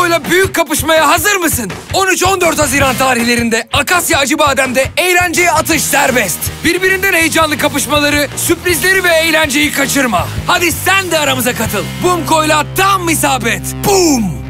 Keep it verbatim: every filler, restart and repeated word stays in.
Bumko'yla büyük kapışmaya hazır mısın? on üç on dört Haziran tarihlerinde Akasya Acıbadem'de eğlenceye atış serbest. Birbirinden heyecanlı kapışmaları, sürprizleri ve eğlenceyi kaçırma. Hadi sen de aramıza katıl. Bumko'yla tam isabet. Bum!